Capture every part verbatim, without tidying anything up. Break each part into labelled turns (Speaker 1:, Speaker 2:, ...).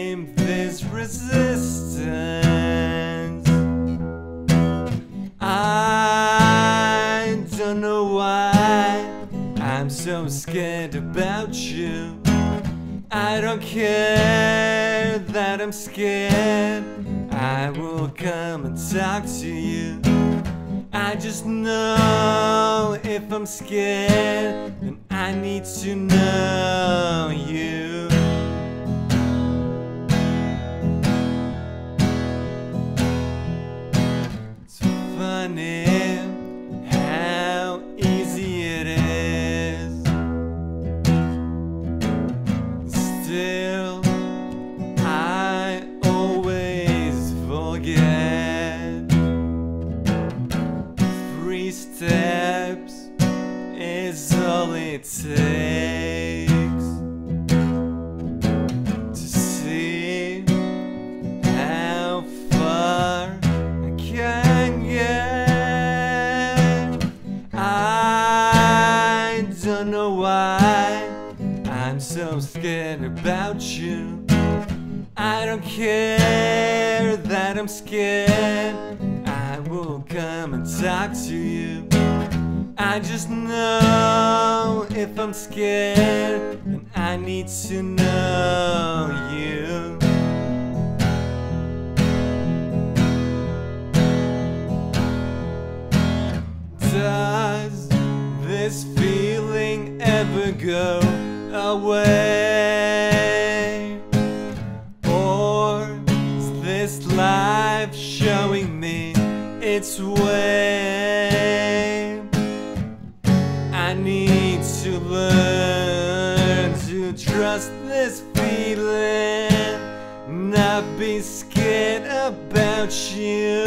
Speaker 1: overcame this resistance. I don't know why I'm so scared about you. I don't care that I'm scared. I will come and talk to you. I just know if I'm scared, then I need to know you. It's funny how easy it is. Still, I always forget. Three steps is all it takes to see how far I can get. I don't know why I'm so scared about you. I don't care that I'm scared. I will come and talk to you. I just know if I'm scared, then I need to know you. Does this feeling ever go away? Or is this life showing me its way? I need to learn to trust this feeling, not be scared about you.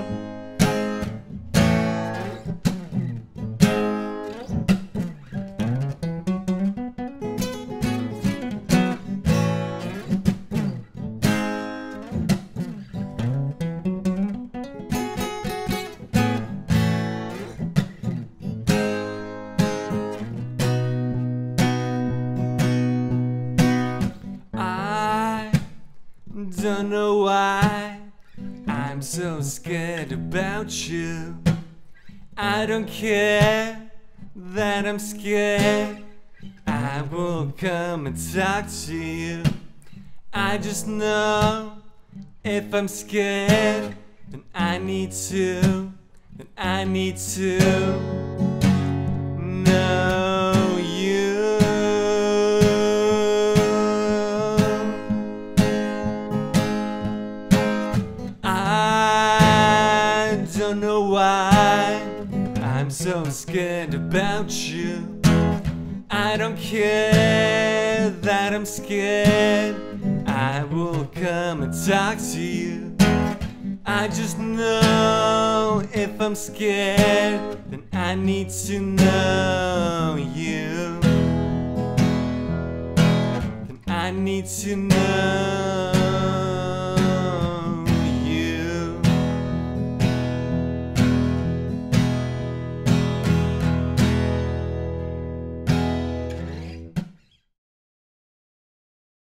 Speaker 1: Don't know why I'm so scared about you. I don't care that I'm scared. I will come and talk to you. I just know if I'm scared, then I need to, then I need to know you. I don't know why I'm so scared about you. I don't care that I'm scared. I will come and talk to you. I just know if I'm scared, then I need to know you. Then I need to know